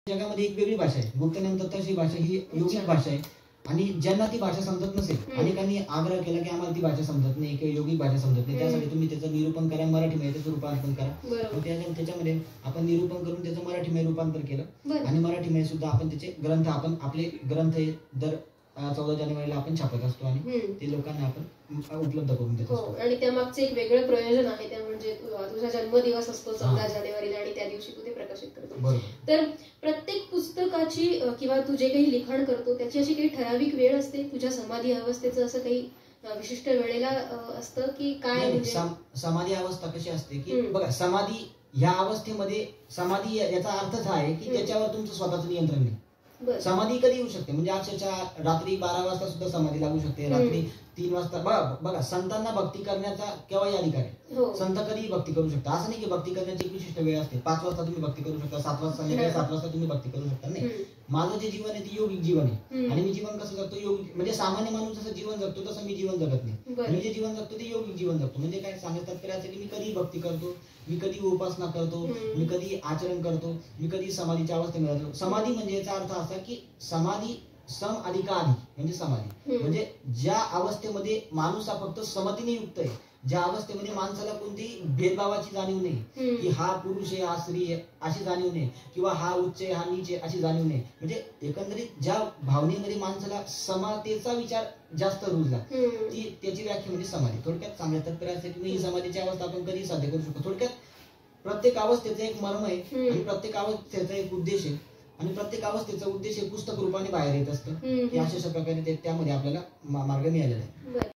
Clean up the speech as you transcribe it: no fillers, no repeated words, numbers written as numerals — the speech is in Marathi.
जगामध्ये एक वेगळी भाषा आहे, गुप्तनंतर तशी भाषा ही योगिक भाषा आहे. आणि ज्यांना ती भाषा समजत नसेल, अनेकांनी आग्रह केला की आम्हाला ती भाषा समजत नाही किंवा योगिक भाषा समजत नाही, त्यासाठी तुम्ही त्याचं निरूपण करा, मराठीमध्ये त्याचं रूपांतर करा. त्याच्यामध्ये आपण निरूपण करून त्याचं मराठीमध्ये रूपांतर केलं आणि मराठीमध्ये सुद्धा आपण त्याचे ग्रंथ, आपण आपले ग्रंथ दर 14 जानेवारीला आपण छापत असतो आणि ते लोकांना आपण उपलब्ध करून देत असतो. आणि त्यामागचे एक वेगळं प्रयोजन आहे, ते म्हणजे तुझा जन्मदिवस असतो 14 जानेवारीला आणि त्या दिवशी तू ते प्रकाशित करतो. तर प्रत्येक पुस्तकाची किंवा तू जे काही लिखाण करतो त्याची अशी काही ठराविक वेळ असते, तुझ्या समाधी अवस्थेचं असं काही विशिष्ट वेळेला असतं की काय? समाधी अवस्था कशी असते की बघा, समाधी ह्या अवस्थेमध्ये, समाधी याचा अर्थच हा आहे की त्याच्यावर तुमचं स्वतःचं नियंत्रण नाही. समाधी कधी येऊ शकते, म्हणजे अक्षरशः रात्री 12 वाजता सुद्धा समाधी लागू शकते, रात्री 3 वाजता. बघा, संतांना भक्ती करण्याचा केव्हाही अधिकार आहे. संत कधीही भक्ती करू शकता. असं नाही की भक्ती करण्याची एक विशिष्ट वेळ असते. 5 वाजता तुम्ही भक्ती करू शकता, 7 वाजता, संध्याकाळी 7 वाजता तुम्ही भक्ती करू शकता. नाही, माझं जे जीवन आहे ते योगिक जीवन आहे आणि मी जीवन कसं जगतो, योगिक म्हणजे सामान्य माणूस जसं जीवन जगतो तसं मी जीवन जगत नाही. मी जे जीवन जगतो ते योगिक जीवन जगतो. म्हणजे काय सांगतात तात्पर्य की मी कधी भक्ती करतो, मी कधी उपासना करतो, मी कधी आचरण करतो, मी कधी समाधीच्या अवस्थेमध्ये जातो. समाधी म्हणजे याचा अर्थ असा की समाधी सम अधिक आधी म्हणजे समाधी, म्हणजे ज्या अवस्थेमध्ये माणूस हा फक्त समतीने युक्त आहे, ज्या अवस्थेमध्ये माणसाला कोणतीही भेदभावाची जाणीव नाही की हा पुरुष आहे, हा स्त्री आहे अशी जाणीव नाही, किंवा हा उच्च आहे, हा नीच आहे अशी जाणीव नाही. म्हणजे एकंदरीत ज्या भावनेमध्ये माणसाला समानतेचा विचार जास्त रुजला, ती त्याची व्याख्या म्हणजे समाधी. थोडक्यात सांगण्यात तात्पर्य असं की ही समाधीची अवस्था आपण कधी साध्य करू शकतो. थोडक्यात प्रत्येक अवस्थेचं एक मर्म आहे आणि प्रत्येक अवस्थेचा एक उद्देश आहे आणि प्रत्येक अवस्थेचा उद्देश हे पुस्तक रूपाने बाहेर येत असतं. अशा प्रकारे त्यामध्ये आपल्याला मार्ग मिळालेला आहे.